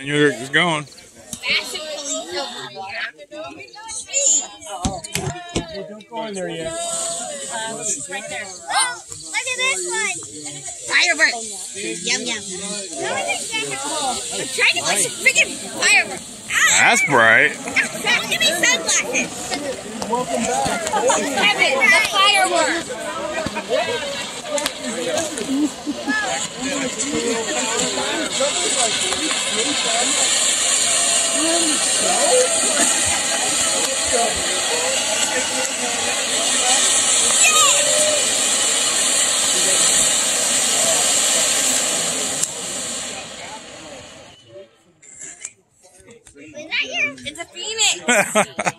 And you're just going. Fashion police over here. Don't go in there yet. Right there. Oh, look at this one. Firework. Yum yum. I'm trying to put some freaking firework. That's bright. Give me sunglasses. Welcome back. Kevin, the firework. Is that your? It's a phoenix.